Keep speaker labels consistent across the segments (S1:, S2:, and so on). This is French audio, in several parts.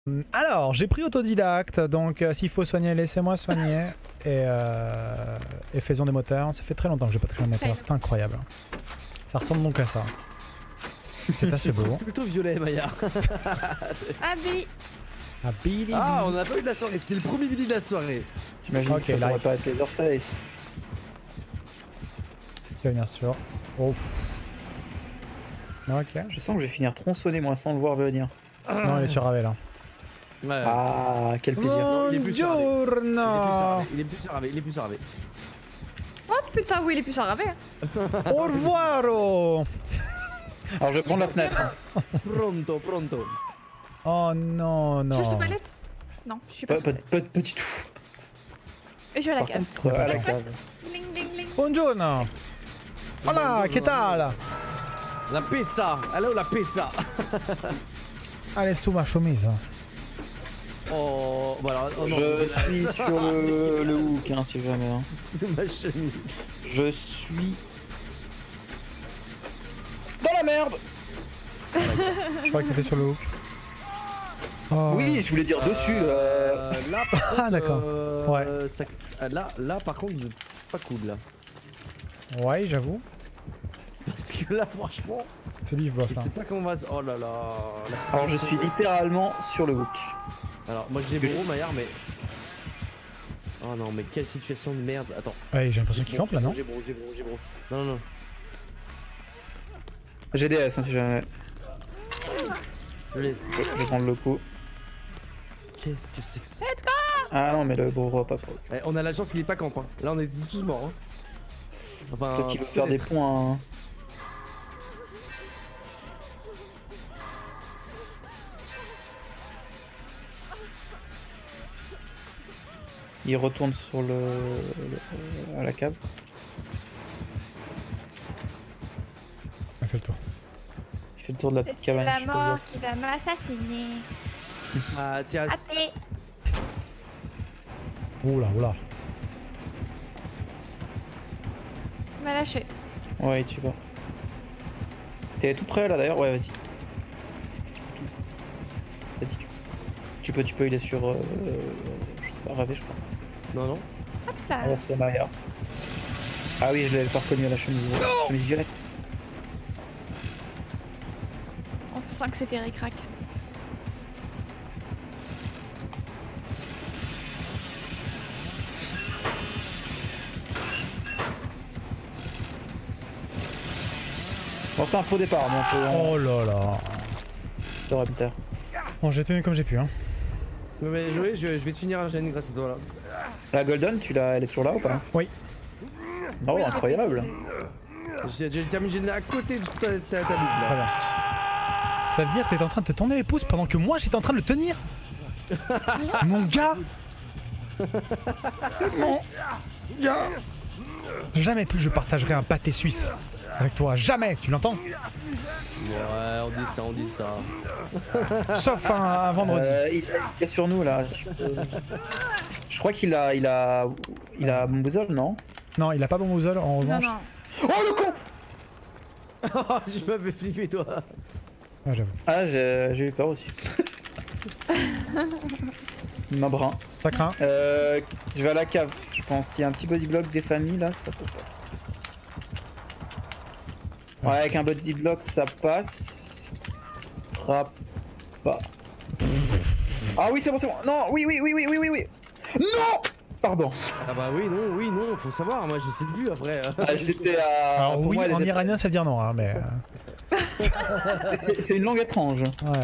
S1: Alors, j'ai pris autodidacte, donc s'il faut soigner, laissez-moi soigner. Et faisons des moteurs. Ça fait très longtemps que j'ai pas touché un moteur, c'est incroyable. Ça ressemble donc à ça. C'est assez beau.
S2: Plutôt violet, Maya.
S3: Abi.
S2: Ah, on a pas eu de la soirée, c'était le premier Billy de la soirée.
S4: J'imagine que ça pourrait pas être Leatherface.
S1: Tu vas venir sur. Oh. Ok.
S4: Je sens que je vais finir tronçonné moi sans le voir venir.
S1: Non, il est sur Ravel là.
S2: Ouais.
S4: Ah, quel plaisir.
S2: Non, il est plus sur Ravel.
S1: Buongiorno.
S2: Il est plus sur Ravel, il est plus sur Ravel.
S3: Oh putain, oui, il est plus sur la ravet.
S1: Au revoir.
S4: Alors je vais prendre la fenêtre.
S2: Pronto, pronto.
S1: Oh non, non.
S3: Juste aux palettes? Non, je suis pas.
S4: Pas du tout.
S3: Et je vais à la
S4: Par
S3: cave.
S4: contre, à la cave.
S3: Ling ling ling.
S1: Buongiorno. Hola, che tal?
S2: La pizza. Allô, la pizza.
S1: Allez, sous ma chemise.
S2: Oh, voilà. Oh, non.
S4: Je suis sur le hook, hein, si jamais. Hein.
S2: C'est ma chemise.
S4: Je suis dans la merde.
S1: Je crois qu'il était sur le hook. Oh.
S4: Oui, je voulais dire dessus.
S2: Là, par contre,
S1: Ah, d'accord. Ouais.
S2: Ça, là, par contre, vous êtes pas cool là.
S1: Ouais, j'avoue.
S2: Parce que là, franchement,
S1: C'est lui, bof.
S2: je sais pas comment on va. Oh là là.
S4: Alors je suis littéralement sur le hook.
S2: Alors, moi j'ai gros Maillard, mais. Oh non, mais quelle situation de merde. Attends.
S1: Ouais, j'ai l'impression qu'il campe là, non?
S2: J'ai bro. Non, non.
S4: GDS, hein, si jamais.
S2: Je l'ai.
S4: Je vais prendre le coup.
S2: Qu'est-ce que c'est que ça?
S3: Let's go.
S4: Ah non, mais le gros pas pro.
S2: Eh, on a la chance qu'il est pas camp. Hein. Là, on est tous morts. Hein. Enfin,
S4: Peut-être qu'il veut faire des points. Hein. Il retourne sur à la cave.
S1: Il fait le tour.
S4: Il fait le tour de la petite
S3: C'est
S4: cabane.
S3: la
S4: je peux
S3: mort
S4: dire.
S3: qui va m'assassiner.
S2: Ah, tiens.
S3: Attends.
S1: Oula, oula.
S3: Il m'a lâché.
S4: Ouais, tu vas. T'es tout prêt là d'ailleurs? Ouais, vas-y. Vas-y, tu peux, il est sur. Je sais pas, Ravé, je crois.
S2: Non, non.
S3: Hop là.
S4: Alors c'est Maya. Ah oui, je l'avais pas reconnu à la chemise violette.
S3: On sent que c'était ric-rac.
S4: Bon, c'était un faux départ, donc.
S1: Oh là là.
S4: T'aurais pu taire.
S1: Bon, j'ai tenu comme j'ai pu, hein.
S2: Mais Joey, je vais te finir un gène grâce à toi là.
S4: La Golden, elle est toujours là ou pas?
S1: Oui.
S4: Oh,
S3: Oui,
S4: incroyable.
S2: J'ai terminé gène à côté de ta boucle
S1: Très
S2: là.
S1: bien. Ça veut dire que t'étais en train de te tourner les pouces pendant que moi j'étais en train de le tenir. Mon gars. Mon gars. Jamais plus je partagerai un pâté suisse avec toi. Jamais, tu l'entends?
S2: Ouais, on dit ça.
S1: Sauf un vendredi.
S4: Il est sur nous là. Je crois qu'il a Bamboozle, non?
S1: Non, il a pas Bamboozle en
S3: Non,
S1: revanche.
S3: non.
S4: Oh le con!
S2: Je m'avais flippé toi.
S1: Ouais, j'avoue.
S4: Ah, j'ai eu peur aussi. Ma brin.
S1: Ça craint.
S4: Je vais à la cave, je pense. Il y a un petit body block des familles là, ça peut passer. Ouais, avec un body block ça passe. Pas. Ah oui, c'est bon. Non, oui. Non! Pardon.
S2: Ah bah oui, non, faut savoir, moi je sais plus après.
S4: Ah, j'étais à.
S1: Alors
S4: pour
S1: oui,
S4: moi, elle
S1: en
S4: était-
S1: iranien ça veut dire non, hein, mais...
S4: C'est une langue étrange.
S1: Ouais,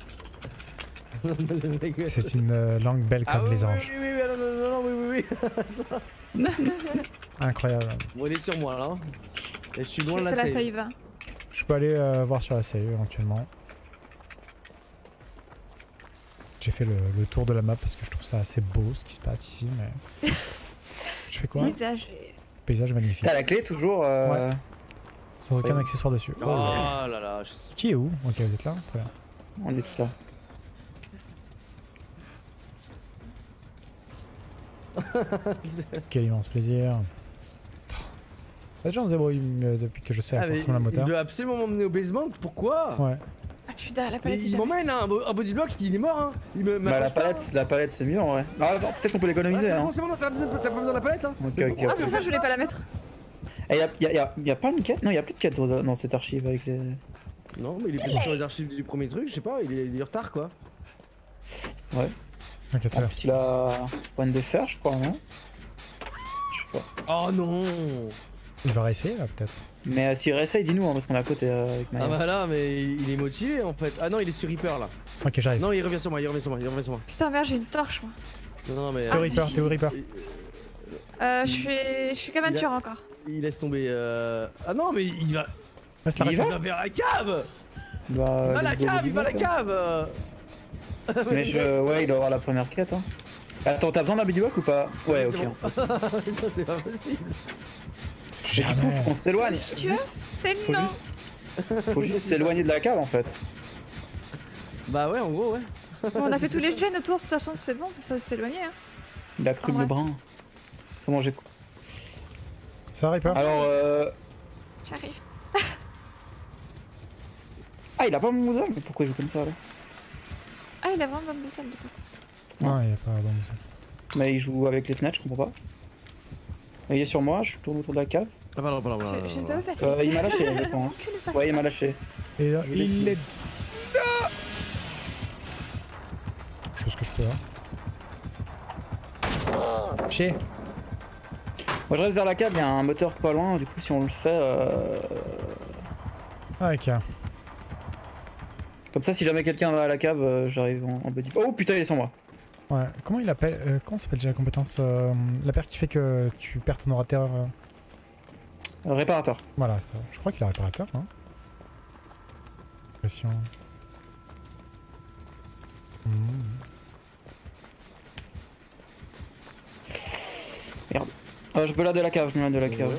S1: c'est une langue belle comme
S2: Ah
S1: les
S2: oui,
S1: anges.
S2: oui, non, oui. Ça.
S1: Incroyable.
S2: Bon, il est sur moi là. Et je suis loin de la
S3: C'est la
S2: save.
S3: save.
S1: Je peux aller voir sur la série éventuellement. J'ai fait le tour de la map parce que je trouve ça assez beau ce qui se passe ici, mais... Je fais quoi?
S3: Visage.
S1: Paysage magnifique.
S4: T'as la clé toujours
S1: Ouais. Sans aucun accessoire dessus.
S2: Oh là là.
S1: Qui est où? Ok, vous êtes là? Très bien.
S4: On est tous là.
S1: Quel immense plaisir. Les gens se débrouillent mieux depuis que je sais
S2: Ah, mais
S1: forcément la
S2: il
S1: moteur.
S2: doit absolument m'emmener au basement, pourquoi?
S1: Ouais.
S3: Je suis derrière la
S2: Mais
S3: palette.
S2: il m'emmène hein, un body block, il est mort hein. Il me
S4: Bah la
S2: m'accroche pas,
S4: palette c'est mieux en vrai. Ah attends, peut-être qu'on peut
S2: hein.
S4: l'économiser
S2: Ah,
S4: hein.
S2: c'est bon, t'as pas besoin de la palette hein.
S4: Ok,
S2: Mais
S4: ok.
S2: pourquoi
S3: Ah, c'est pour ça que je voulais pas la mettre.
S4: Et y a pas une quête? Non, y a plus de quête dans cette archive avec les...
S2: Non, mais il est peut-être sur les archives du premier truc, je sais pas, il est en retard quoi.
S4: Ouais.
S1: Ok,
S4: En plus il a point de fer je crois, non? Je sais pas.
S2: Oh non.
S1: Il va réessayer là peut-être.
S4: Mais s'il réessaye, dis-nous hein, parce qu'on est à côté avec Maya.
S2: Ah bah là, mais il est motivé en fait. Ah non, il est sur Reaper là.
S1: Ok, j'arrive.
S2: Non, il revient sur moi, il revient sur moi.
S3: Putain, merde, j'ai une torche moi.
S2: Non, mais.
S1: T'es au Reaper, t'es au Reaper.
S3: Je suis qu'aventure encore.
S2: Il laisse tomber. Ah non, mais il va.
S1: Reste là,
S4: Il
S1: reste
S4: va
S1: là.
S2: Il va vers la cave.
S4: Bah,
S2: Il va à la
S4: let's go,
S2: cave,
S4: body
S2: il va à la
S4: block, hein.
S2: cave.
S4: Mais ouais, il doit avoir la première quête hein. Attends, t'as besoin d'un body block ou pas? Ouais, ok.
S2: C'est bon. Ça, c'est pas possible.
S4: Mais du coup, faut qu'on s'éloigne.
S3: Tu vois C'est
S4: Faut
S3: non.
S4: Faut juste s'éloigner de la cave en fait.
S2: Bah ouais, en gros, ouais.
S3: Bon, on a fait tous les gènes autour, de toute façon, c'est bon, ça s'est éloigné. Hein.
S4: Il a cru
S3: En
S4: le
S3: vrai.
S4: brin. C'est bon, j'ai...
S1: Ça va, Reaper?
S4: Alors,
S3: J'arrive.
S4: ah, il a pas mon boussole? Mais pourquoi il joue comme ça là?
S3: Ah, il a vraiment bonne boussole du coup.
S1: Non, il y a pas bon ça.
S4: Mais il joue avec les fenêtres, je comprends pas. Il est sur moi, je tourne autour de la cave.
S2: Ah, pardon.
S3: Je ne peux pas passer.
S4: Il m'a lâché, je pense.
S3: Tu le passes
S4: Ouais, il
S3: pas.
S4: m'a lâché.
S1: Et là,
S2: Je laisse
S1: il
S2: le-
S1: est. Je fais ce que je peux là. Chier.
S4: Moi je reste vers la cave, il y a un moteur pas loin, du coup si on le fait...
S1: Ah, ok.
S4: Comme ça si jamais quelqu'un va à la cave, j'arrive en body... Oh putain il est sur moi.
S1: Ouais, comment il appelle. Comment s'appelle déjà la compétence la paire qui fait que tu perds ton orateur.
S4: Réparateur.
S1: Voilà, ça. Je crois qu'il a réparateur, hein. Pression.
S4: Merde. Je me lade de la cave, je me lade de la cave.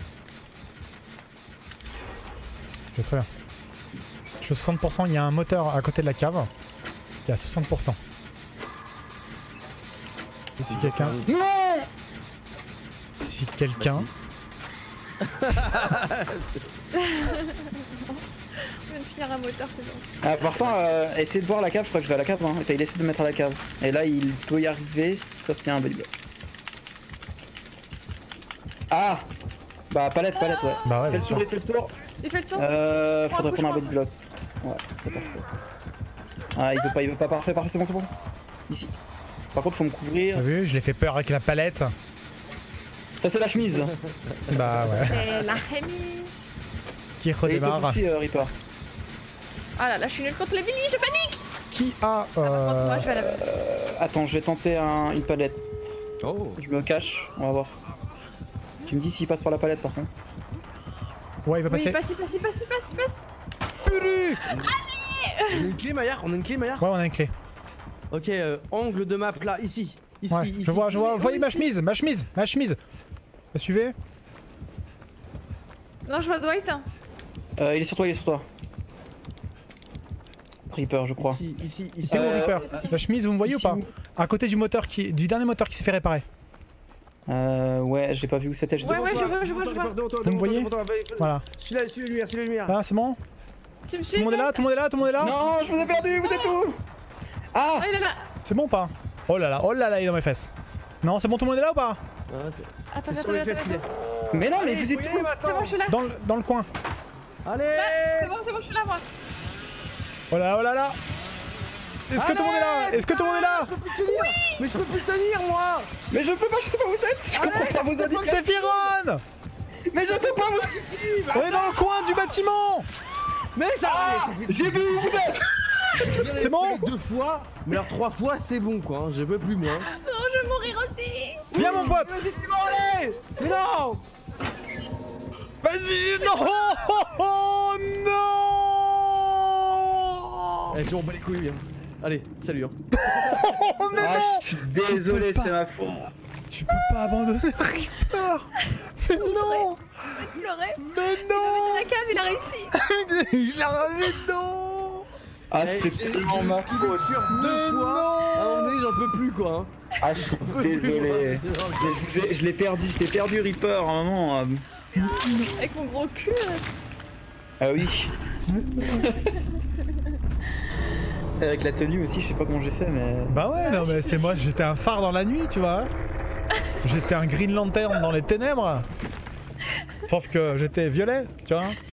S1: Ok, très bien. Je suis à 60%, il y a un moteur à côté de la cave qui est à 60%. Et si quelqu'un.
S4: Non.
S1: Si quelqu'un.
S3: Je viens de finir un moteur, c'est bon.
S4: Ah, par ça, essayez de voir la cave, je crois que je vais à la cave. Hein. Il essaie de me mettre à la cave. Et là il peut y arriver, sauf s'il y a un body block. Ah. Bah palette, ouais.
S1: Bah ouais,
S4: Fais
S1: bien
S4: le
S1: sûr.
S4: tour, fais le tour.
S3: Il fait le tour.
S4: Faudrait prendre un body block. Ouais, ce serait parfait. Ah, il veut pas, parfait, c'est bon. Ici. Par contre, faut me couvrir.
S1: T'as vu, je l'ai fait peur avec la palette.
S4: Ça, c'est la chemise.
S1: Bah ouais.
S3: C'est la remise.
S1: Qui
S4: Et toi
S1: redémarre.
S4: aussi, Reaper.
S3: Ah là là, je suis nulle contre les billy, je panique.
S1: Qui a.
S3: Par contre, moi je vais à la.
S4: Attends, je vais tenter une palette.
S2: Oh.
S4: Je me cache, on va voir. Tu me dis s'il passe par la palette par contre.
S1: Ouais, il va
S3: Oui,
S1: passer.
S3: passe.
S1: Puru.
S2: On a une clé, Maillard.
S1: Ouais, on a une clé.
S2: Ok, angle de map là, ici. Ici,
S1: Ouais,
S2: ici.
S1: je vois.
S2: ici.
S1: Vous voyez ma
S3: ici.
S1: chemise. Vous suivez?
S3: Non, je vois Dwight. Hein.
S4: Il est sur toi. Reaper, je crois.
S2: Ici.
S1: C'est où, Reaper? La chemise, vous me voyez ou
S4: ici
S1: pas?
S4: où
S1: À côté du moteur du dernier moteur qui s'est fait réparer.
S4: Ouais, j'ai pas vu où c'était.
S3: Ouais, je vois.
S1: Vous me voyez? Voilà.
S2: Celui-là, lumière.
S1: Ah, c'est bon?
S3: Tu me
S1: Tout
S3: suis?
S1: le monde est là? Tout le monde est là?
S4: Non, je vous ai perdu, vous êtes où? Ah.
S3: Ah, il est là.
S1: C'est bon ou pas? Oh là là, il est dans mes fesses. Non, c'est bon, tout le monde est là ou pas?
S3: Attends,
S2: C'est sur les fesses qu'il est.
S4: Mais non, mais
S2: Allez,
S4: vous êtes
S2: faut y aller,
S4: où?
S3: C'est bon, je suis là.
S1: Dans le coin.
S2: Allez.
S3: C'est bon, je suis là, moi.
S1: Oh là là. Est-ce que tout le monde est là? Est-ce que tout le monde est là?
S2: Je peux plus tenir. Mais je peux plus tenir, moi.
S4: Mais je peux pas, je sais pas où vous êtes. Je comprends pas vos indices.
S1: C'est Firon!
S4: Mais je sais pas où.
S1: On est dans le coin du bâtiment!
S2: Mais ça.
S4: J'ai vu où vous êtes.
S1: C'est bon?
S2: 2 fois, mais alors 3 fois, c'est bon quoi. Je peux plus moi.
S3: Non, je vais mourir aussi.
S1: Viens mon pote!
S2: Vas-y, c'est bon, allez. Mais non.
S1: Vas-y! Non! Oh non!
S2: Eh, je m'en bats les couilles. Hein. Allez, salut. Hein.
S1: Oh mais
S4: Ah,
S1: non!
S4: je suis désolé, c'est ma faute.
S1: Tu peux pas abandonner Reaper! Mais non!
S3: Il aurait.
S1: Mais non!
S3: La cave, il a réussi.
S1: Il a ramené non!
S4: Ah,
S2: Eh,
S4: c'est
S2: j'ai-
S4: tellement ma
S2: j'ai esquivé
S1: Mais
S2: sur 2 fois. À un moment donné, j'en peux plus quoi. Hein.
S4: Ah, je suis désolé. Je l'ai perdu, je t'ai perdu Reaper à un moment.
S3: Avec mon gros cul.
S4: Ah oui. Avec la tenue aussi, je sais pas comment j'ai fait, mais.
S1: Bah ouais, non mais c'est moi, j'étais un phare dans la nuit, tu vois. J'étais un Green Lantern dans les ténèbres. Sauf que j'étais violet, tu vois.